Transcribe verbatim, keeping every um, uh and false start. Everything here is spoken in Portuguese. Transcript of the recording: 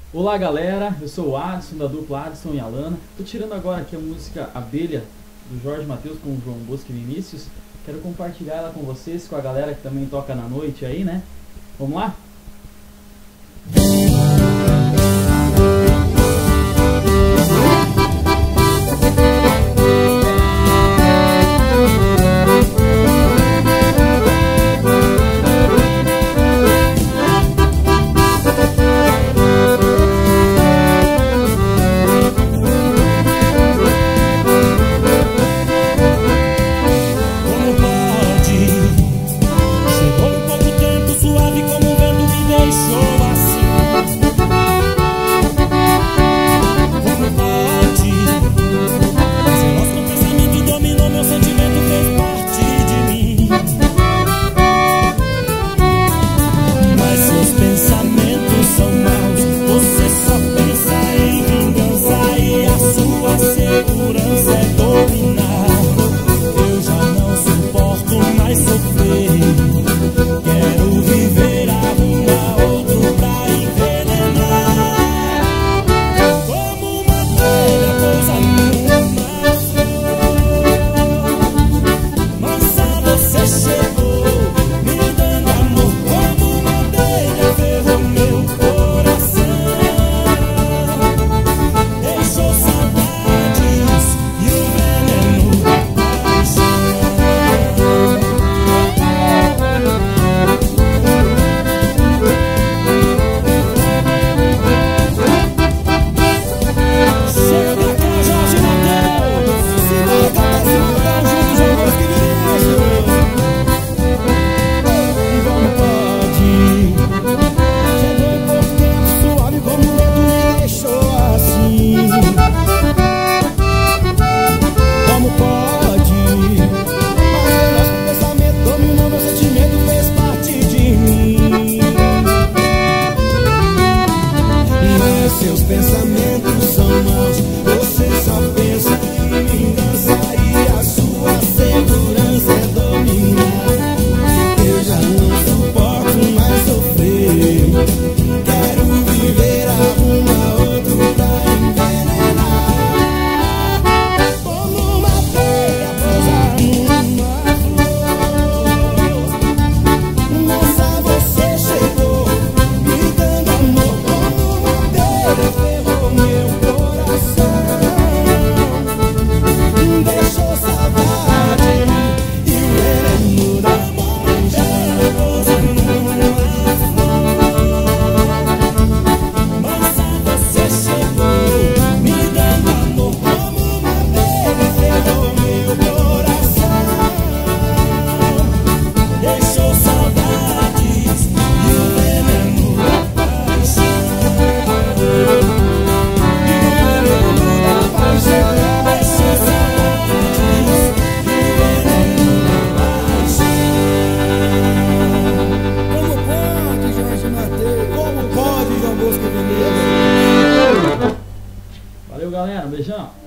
Olá galera, eu sou o Adson, da dupla Adson e Alana. Tô tirando agora aqui a música Abelha, do Jorge Mateus com o João Bosco e Vinícius. Quero compartilhar ela com vocês, com a galera que também toca na noite aí, né? Vamos lá? Seus pensamentos são maus, você só pensa em vingança e a sua segurança é dominar. Eu já não suporto mais sofrer, quero viver, arruma outro pra envenenar. Como uma abelha pousar numa flor, moça, você chegou me dando amor. Ferrou meu coração, deixou saudade e o veneno da manjara pousa numa flor. Moça, você chegou me dando amor como uma abelha, ferrou meu coração, deixou saudades e o veneno da paixão. Valeu galera, um beijão!